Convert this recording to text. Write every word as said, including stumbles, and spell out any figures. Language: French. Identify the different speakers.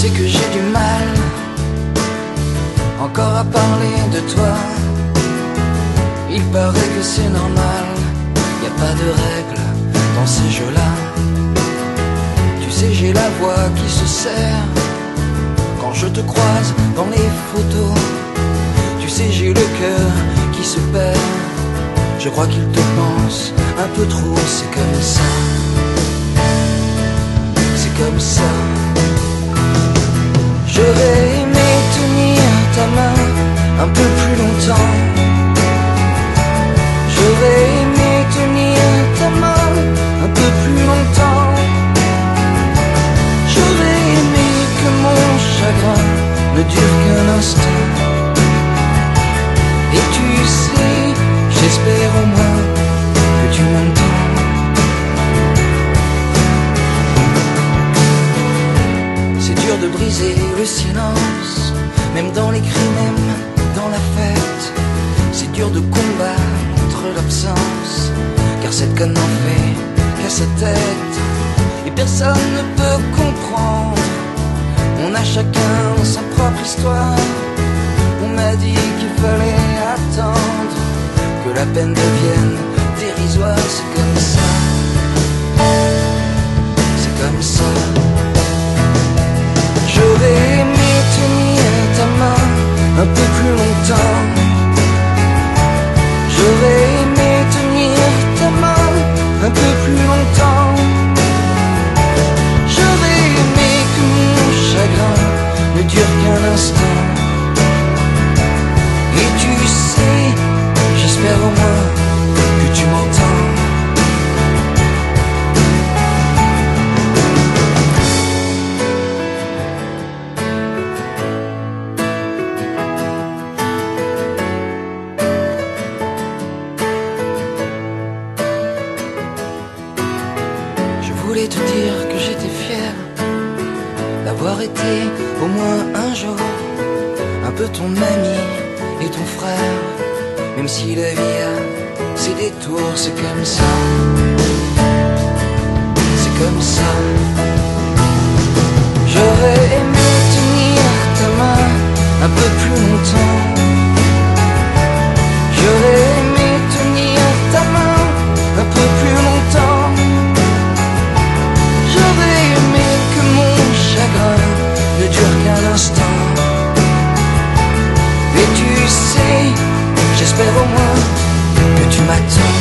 Speaker 1: sais que j'ai du mal encore à parler de toi. Il paraît que c'est normal, y a pas de règles dans ces jeux-là. Tu sais, j'ai la voix qui se serre quand je te croise dans les photos. Tu sais, j'ai le cœur qui se perd, je crois qu'il te pense un peu trop. C'est comme ça, c'est comme ça. J'aurais aimé tenir ta main un peu plus longtemps. J'aurais aimé tenir ta main un peu plus longtemps. J'aurais aimé que mon chagrin ne dure qu'un instant. Et tu sais, j'espère au moins que tu m'entends. C'est dur de briser le silence, même dans les cris, même dans la fête. C'est dur de combattre l'absence, car cette conne n'en fait qu'à sa tête. Et personne ne peut comprendre, on a chacun sa propre histoire. On m'a dit qu'il fallait attendre que la peine devienne dérisoire. C'est comme ça, c'est comme ça. J'aurais aimé tenir ta main un peu plus longtemps. J'aurais aimé tenir ta main un peu plus longtemps. J'aurais aimé que mon chagrin ne dure qu'un instant. Et tu sais, j'espère au moins que tu m'entends. Je voulais te dire que j'étais fier d'avoir été au moins un jour un peu ton ami et ton frère. Même si la vie a ses détours, c'est comme ça, c'est comme ça. J'aurais aimé tenir ta main un peu plus longtemps. J'aurais aimé tenir ta main un peu plus longtemps. J'aurais aimé que mon chagrin ne dure qu'un instant. Et tu sais, j'espère au moins que tu m'attends.